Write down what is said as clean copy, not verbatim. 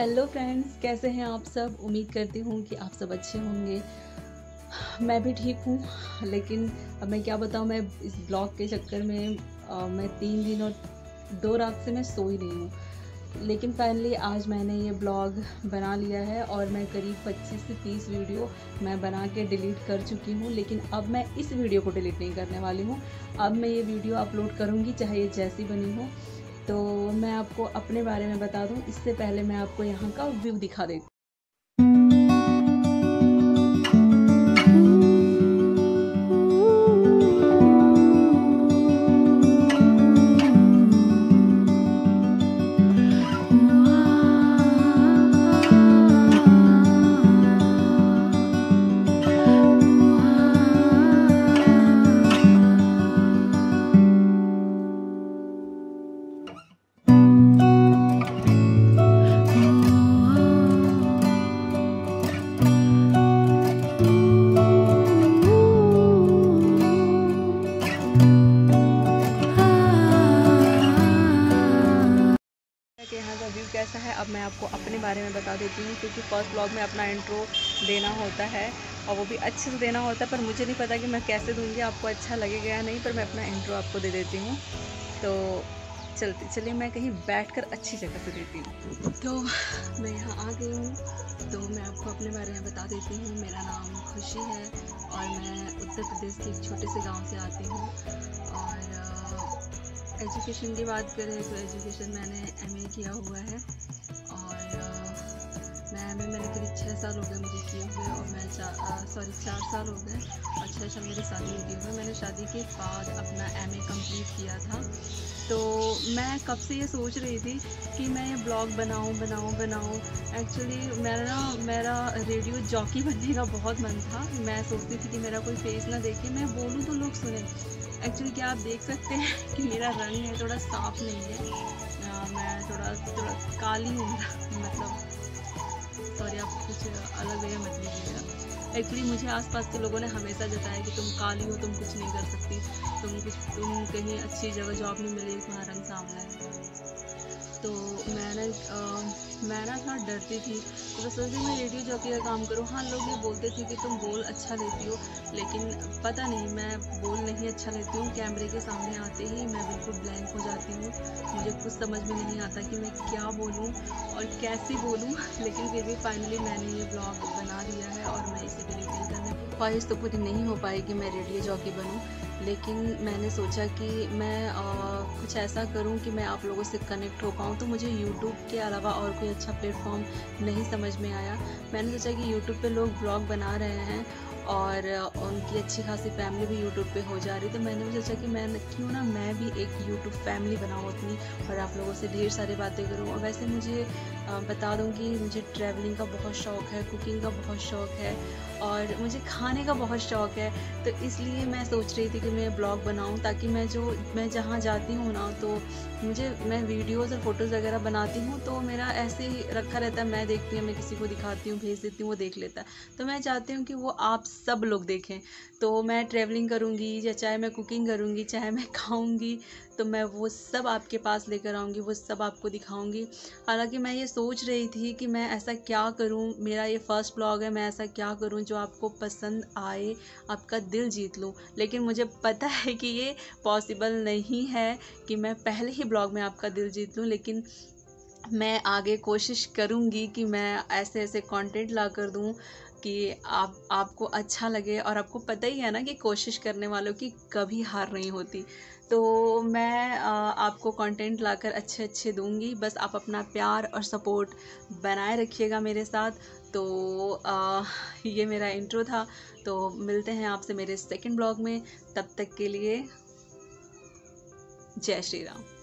Hello friends, कैसे हैं आप सब। उम्मीद करती हूँ कि आप सब अच्छे होंगे। मैं भी ठीक हूँ, लेकिन अब मैं क्या बताऊँ, मैं इस ब्लॉग के चक्कर में मैं 3 दिन और 2 रात से मैं सो ही रही हूँ। लेकिन फाइनली आज मैंने ये ब्लॉग बना लिया है और मैं करीब 25 से 30 वीडियो मैं बना के डिलीट कर चुकी हूँ। लेकिन अब मैं इस वीडियो को डिलीट नहीं करने वाली हूँ। अब मैं ये वीडियो अपलोड करूँगी, चाहे ये जैसी बनी हो। तो मैं आपको अपने बारे में बता दूं, इससे पहले मैं आपको यहाँ का व्यू दिखा देती हूँ। कि यहाँ का व्यू कैसा है, अब मैं आपको अपने बारे में बता देती हूँ। क्योंकि फर्स्ट ब्लॉग में अपना इंट्रो देना होता है और वो भी अच्छे से देना होता है, पर मुझे नहीं पता कि मैं कैसे दूँगी, आपको अच्छा लगेगा या नहीं। पर मैं अपना इंट्रो आपको दे देती हूँ। तो चलिए मैं कहीं बैठकर अच्छी जगह से देती हूँ। तो मैं यहाँ आ गई हूँ, तो मैं आपको अपने बारे में बता देती हूँ। मेरा नाम खुशी है और मैं उत्तर प्रदेश के एक छोटे से गाँव से आती हूँ। और एजुकेशन की बात करें तो एजुकेशन मैंने एमए किया हुआ है। और मैंने करीब 6 साल हो गए मुझे किए हुए, और मैं 4 साल हो गए और 6 साल मेरी शादी हो गई हुई। मैंने शादी के बाद अपना एमए कंप्लीट किया था। तो मैं कब से ये सोच रही थी कि मैं ये ब्लॉग बनाऊं। एक्चुअली मेरा रेडियो जॉकी बनने का बहुत मन था। मैं सोचती थी कि मेरा कोई फेस ना देखे, मैं बोलूँ तो लोग सुने। एक्चुअली क्या आप देख सकते हैं कि मेरा रंग है थोड़ा साफ नहीं है। मैं थोड़ा काली हूँ मतलब, सॉरी आप कुछ अलग जगह मत लीजिएगा। एक्चुअली मुझे आसपास के लोगों ने हमेशा जताया कि तुम काली हो, तुम कुछ नहीं कर सकती, तुम कहीं अच्छी जगह जॉब नहीं मिलेगी, तुम्हारा रंग सांवला है। तो मैं ना थोड़ा डरती थी, तो मैं सोचती मैं रेडियो जॉकी का काम करूँ। हाँ, लोग ये बोलते थे कि तुम बोल अच्छा लेती हो, लेकिन पता नहीं, मैं बोल नहीं अच्छा लेती हूँ। कैमरे के सामने आते ही मैं बिल्कुल ब्लैंक हो जाती हूँ। मुझे कुछ समझ में नहीं आता कि मैं क्या बोलूँ और कैसे बोलूँ। लेकिन फिर भी फाइनली मैंने ये ब्लॉग बना दिया है और मैं इसे डिलीट नहीं करने की ख्वाहिश तो पूरी नहीं हो पाई कि मैं रेडियो जॉकी बनूँ। लेकिन मैंने सोचा कि मैं कुछ ऐसा करूं कि मैं आप लोगों से कनेक्ट हो पाऊं। तो मुझे यूट्यूब के अलावा और कोई अच्छा प्लेटफॉर्म नहीं समझ में आया। मैंने सोचा कि यूट्यूब पे लोग ब्लॉग बना रहे हैं और उनकी अच्छी खासी फैमिली भी यूट्यूब पे हो जा रही। तो मैंने भी सोचा कि क्यों ना मैं भी एक यूट्यूब फैमिली बनाऊँ अपनी, और आप लोगों से ढेर सारी बातें करूँ। और वैसे मुझे बता दूँ कि मुझे ट्रैवलिंग का बहुत शौक़ है, कुकिंग का बहुत शौक़ है और मुझे खाने का बहुत शौक़ है। तो इसलिए मैं सोच रही थी कि मैं ब्लॉग बनाऊं, ताकि मैं जहाँ जाती हूँ ना, तो मैं वीडियोस और फोटोज़ वगैरह बनाती हूँ, तो मेरा ऐसे ही रखा रहता है। मैं देखती हूँ, मैं किसी को दिखाती हूँ, भेज देती हूँ, वो देख लेता है। तो मैं चाहती हूँ कि वो आप सब लोग देखें। तो मैं ट्रैवलिंग करूँगी, या चाहे मैं कुकिंग करूँगी, चाहे मैं खाऊँगी, तो मैं वो सब आपके पास लेकर आऊँगी, वो सब आपको दिखाऊँगी। हालांकि मैं ये सोच रही थी कि मैं ऐसा क्या करूँ, मेरा ये फर्स्ट ब्लॉग है, मैं ऐसा क्या करूँ जो आपको पसंद आए, आपका दिल जीत लूँ। लेकिन मुझे पता है कि ये पॉसिबल नहीं है कि मैं पहले ही ब्लॉग में आपका दिल जीत लूँ। लेकिन मैं आगे कोशिश करूँगी कि मैं ऐसे ऐसे कंटेंट ला कर दूँ कि आपको अच्छा लगे। और आपको पता ही है ना कि कोशिश करने वालों की कभी हार नहीं होती। तो मैं आपको कंटेंट लाकर अच्छे अच्छे दूँगी। बस आप अपना प्यार और सपोर्ट बनाए रखिएगा मेरे साथ। तो ये मेरा इंट्रो था। तो मिलते हैं आपसे मेरे सेकंड ब्लॉग में। तब तक के लिए जय श्री राम।